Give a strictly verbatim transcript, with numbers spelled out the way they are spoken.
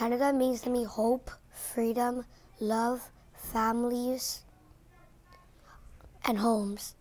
Canada means to me hope, freedom, love, families, and homes.